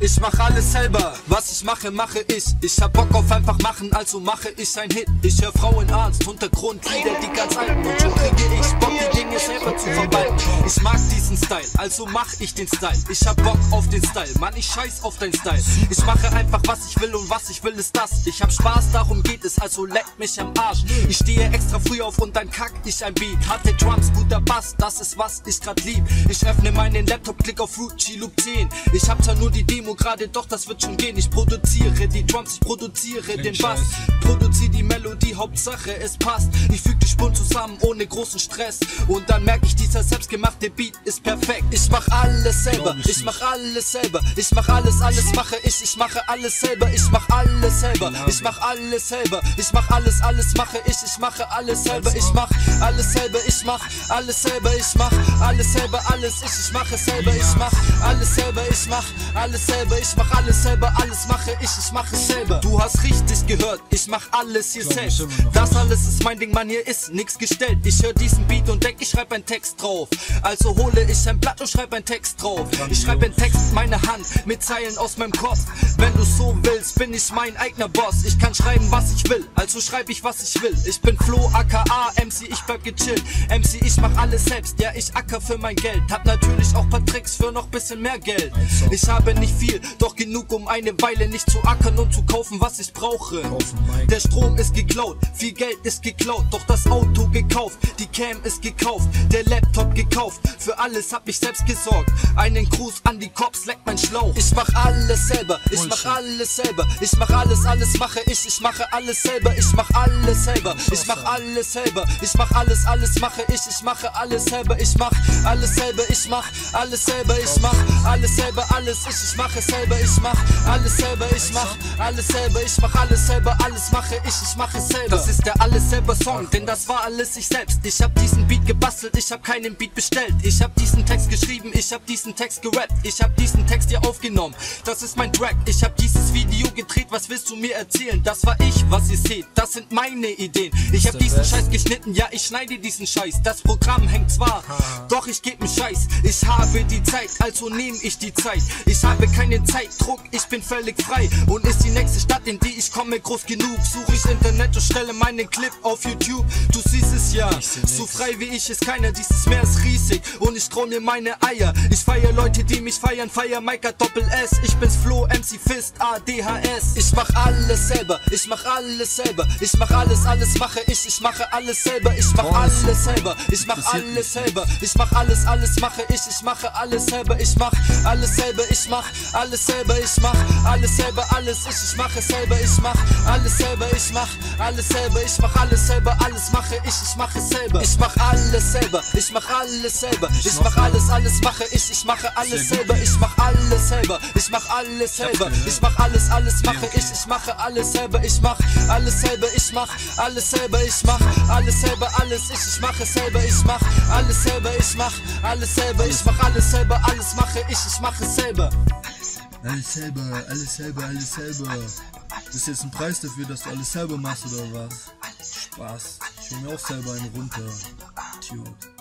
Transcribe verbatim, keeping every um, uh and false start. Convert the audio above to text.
Ich mach alles selber, was ich mache, mache ich. Ich hab Bock auf einfach machen, also mache ich ein Hit. Ich hör Frauenarzt, Untergrundlieder, die ganz alten. Und schon kriege ich Bock, die Dinge selber zu verwalten. Ich mag diesen Style, also mach ich den Style. Ich hab Bock auf den Style, Mann, ich scheiß auf dein Style. Ich mache einfach, was ich will und was ich will ist das. Ich hab Spaß, darum geht es, also leck mich am Arsch. Ich stehe extra früh auf und dann kack ich ein Beat. Harte Drums, guter Bass, das ist was ich grad lieb. Ich öffne meinen Laptop, klick auf Fruity Loop zehn. Ich hab zwar nur die Demo gerade, doch das wird schon gehen. Ich produziere die Drums, ich produziere den Bass, produziere die Melodie, Hauptsache es passt. Ich füge die Spuren zusammen ohne großen Stress und dann merke ich, dieser selbstgemachte Beat ist perfekt. Ich mach alles selber, ich mach alles selber, ich mach alles, alles mache ich, ich mache alles selber, ich mach alles selber, ich mach alles selber, ich mach alles, alles mache ich, ich mache alles selber, ich mach alles selber, ich mach alles selber, ich mach alles selber, alles ich, ich mache selber, ich mach alles selber, ich mach alles selber, ich mach alles selber, alles mache ich, ich mache selber. Du hast richtig gehört, ich mach alles hier selbst. Das alles ist mein Ding, Mann, hier ist nix gestellt. Ich hör diesen Beat und denk, ich schreib einen Text drauf. Also hole ich ein Blatt und schreib einen Text drauf. Ich schreib einen Text mit meiner Hand, mit Zeilen aus meinem Kopf. Wenn du so willst, bin ich mein eigener Boss. Ich kann schreiben, was ich will, also schreib ich, was ich will. Ich bin Flo, aka M C, ich bleib gechillt. M C, ich mach alles selbst, ja, ich acker für mein Geld. Hab natürlich auch paar Tricks für noch bisschen mehr Geld. Ich habe nicht viel, doch genug, um eine Weile nicht zu ackern und zu kaufen, was ich brauche. Der Strom ist geklaut, viel Geld ist geklaut, doch das Auto gekauft, die Cam ist gekauft, der Laptop gekauft, für alles hab ich selbst gesorgt. Einen Gruß an die Cops, leck mein Schlauch. Ich mach alles selber, ich mach alles selber, ich mach alles, alles mache ich, ich mache alles selber, ich mach alles selber, ich mach alles selber, ich mach alles, alles mache ich, ich mache alles selber, ich mach alles selber, ich mach alles selber, ich mach alles selber, alles ich, ich mache selber, ich mach alles selber, ich mach alles selber, ich mach alles selber, alles mache ich, ich mache selber. Das ist der alles selber Song, denn das war alles ich selbst. Ich hab diesen Beat gebastelt, ich hab keinen Beat bestellt. Ich hab diesen Text geschrieben, ich hab diesen Text gerappt, ich hab diesen Text hier aufgenommen. Das ist mein Track, ich hab dieses Video gedreht, was willst du mir erzählen? Das war ich, was ihr seht, das sind meine Ideen. Ich hab diesen Scheiß geschnitten, ja, ich schneide diesen Scheiß. Das Programm hängt zwar, doch ich geb mir Scheiß. Ich habe die Zeit, also nehm ich die Zeit. Ich habe keinen Zeitdruck, ich bin völlig frei. Und ist die nächste Stadt, in die ich komme, groß genug, suche ich Internet und stelle meinen Clip auf YouTube. Du siehst es ja, so frei wie ich ist keiner. Dieses Meer ist riesig und ich trau mir meine Eier. Ich feier Leute, die mich feiern, feier Micah Doppel S. Ich bin's Flo, M C Fist, A D H S. Ich mach alles selber, ich mach alles selber, ich mach alles, alles mache ich, ich mache alles selber, ich mach alles selber, ich mach alles selber, ich mach alles, alles mache ich, ich mache alles selber, ich mach alles selber, ich mach alles selber, ich mach alles selber, alles ich, ich mache selber, ich mach alles selber, ich mach alles selber, ich mach alles selber, alles mache ich, ich mache selber, ich mach alles selber, ich mach alles selber, ich mach alles, alles mache ich, ich mache alles selber, ich mach alles selber, ich mach alles selber, ich mach alles, alles mache ich, ich mache alles selber, ich mach alles selber, ich mach alles selber, ich mach alles selber, alles ich, ich mache selber, ich mach alles selber, ich mach alles selber, ich mach alles selber, alles mache ich, ich mache selber. Alles selber, alles selber, alles selber. Ist jetzt ein Preis dafür, dass du alles selber machst oder was? Spaß. Ich hol mir auch selber einen runter. Tschüss.